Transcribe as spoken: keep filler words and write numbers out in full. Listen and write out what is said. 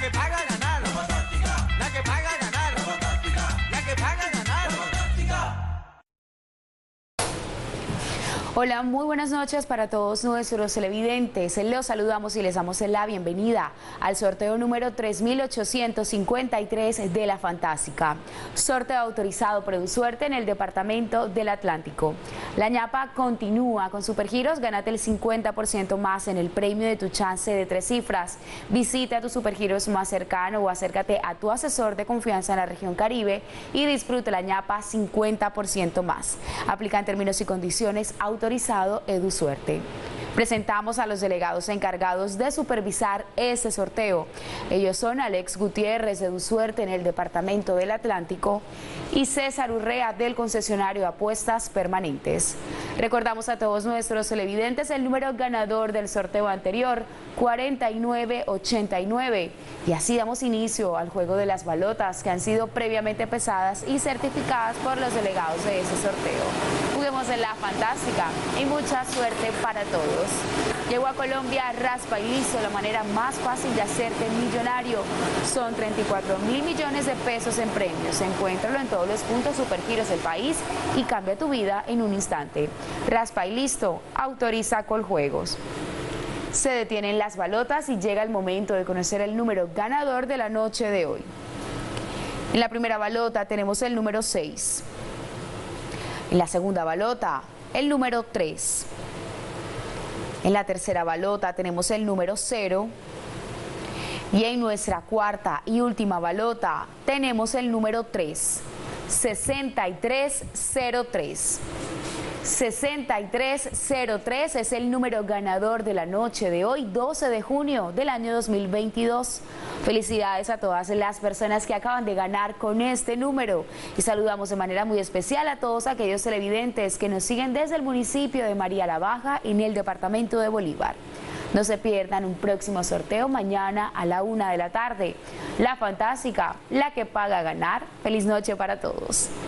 que paga ganar. La fantástica. La que paga ganar. La fantástica. La que paga ganar. La fantástica. Hola, muy buenas noches para todos nuestros televidentes. Los saludamos y les damos la bienvenida al sorteo número tres mil ochocientos cincuenta y tres de La Fantástica. Sorteo autorizado por EduSuerte en el departamento del Atlántico. La ñapa continúa con Supergiros. Gánate el cincuenta por ciento más en el premio de tu chance de tres cifras. Visita tu Supergiros más cercano o acércate a tu asesor de confianza en la región Caribe y disfruta la ñapa cincuenta por ciento más. Aplica en términos y condiciones autorizado EduSuerte. Presentamos a los delegados encargados de supervisar este sorteo. Ellos son Alex Gutiérrez de EduSuerte en el departamento del Atlántico y César Urrea del concesionario de apuestas permanentes. Recordamos a todos nuestros televidentes el número ganador del sorteo anterior, cuarenta y nueve ochenta y nueve. Y así damos inicio al juego de las balotas que han sido previamente pesadas y certificadas por los delegados de ese sorteo. Juguemos en La Fantástica y mucha suerte para todos. Llegó a Colombia Raspa y Listo, la manera más fácil de hacerte millonario. Son treinta y cuatro mil millones de pesos en premios. Encuéntralo en todos los puntos Supergiros del país y cambia tu vida en un instante. Raspa y Listo, autoriza Coljuegos. Se detienen las balotas y llega el momento de conocer el número ganador de la noche de hoy. En la primera balota tenemos el número seis. En la segunda balota, el número tres. En la tercera balota tenemos el número cero. Y en nuestra cuarta y última balota tenemos el número tres. sesenta y tres cero tres. sesenta y tres cero tres es el número ganador de la noche de hoy, doce de junio del año dos mil veintidós. Felicidades a todas las personas que acaban de ganar con este número y saludamos de manera muy especial a todos aquellos televidentes que nos siguen desde el municipio de María la Baja en el departamento de Bolívar. No se pierdan un próximo sorteo mañana a la una de la tarde. La Fantástica, la que paga ganar. Feliz noche para todos.